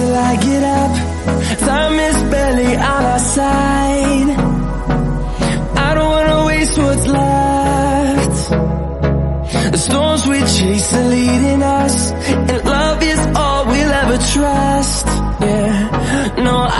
till I get up. Time is barely on our side. I don't wanna waste what's left. The storms we chase are leading us, and love is all we'll ever trust. Yeah, no,